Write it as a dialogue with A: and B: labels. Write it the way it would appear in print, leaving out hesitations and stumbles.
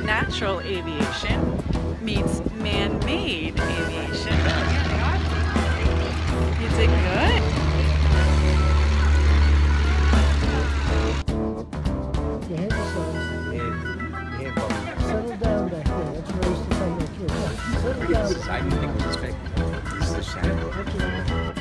A: natural aviation meets man-made aviation. You did good.
B: You had yourselves. Settle down back there. Let's raise the thing back here. Settle down.
C: I didn't think it was fake. This is the shadow.
B: Okay.